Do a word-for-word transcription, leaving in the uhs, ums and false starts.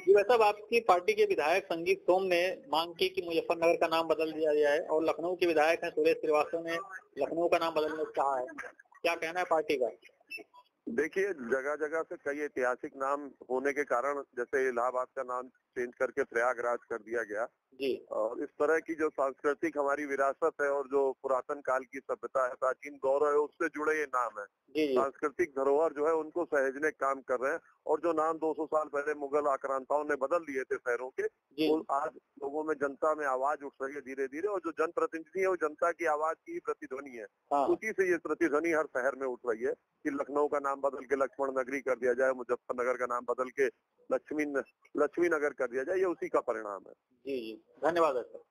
जी वैसे साहब आपकी पार्टी के विधायक संगीत सोम ने मांग की कि मुजफ्फरनगर का नाम बदल दिया जाए और लखनऊ के विधायक हैं सुरेश श्रीवास्तव ने लखनऊ का नाम बदलने को कहा है। क्या कहना है पार्टी का? देखिए, जगह जगह से कई ऐतिहासिक नाम होने के कारण जैसे इलाहाबाद का नाम चेंज करके प्रयागराज कर दिया गया जी। और इस तरह की जो सांस्कृतिक हमारी विरासत है और जो पुरातन काल की सभ्यता है, प्राचीन गौरव है, उससे जुड़े ये नाम है। जी, जी। सांस्कृतिक धरोहर जो है उनको सहेजने का काम कर रहे हैं और जो नाम दो सौ साल पहले मुगल आक्रांताओं ने बदल दिए थे शहरों के, वो आज लोगों में, जनता में आवाज उठ रही है धीरे धीरे, और जो जनप्रतिनिधि है वो जनता की आवाज की ही प्रतिध्वनि है। हाँ। उसी से ये प्रतिध्वनि हर शहर में उठ रही है कि लखनऊ का नाम बदल के लक्ष्मण नगरी कर दिया जाए, मुजफ्फरनगर का नाम बदल के लक्ष्मी लक्ष्मी नगर कर दिया जाए, ये उसी का परिणाम है। जी, जी। धन्यवाद सर।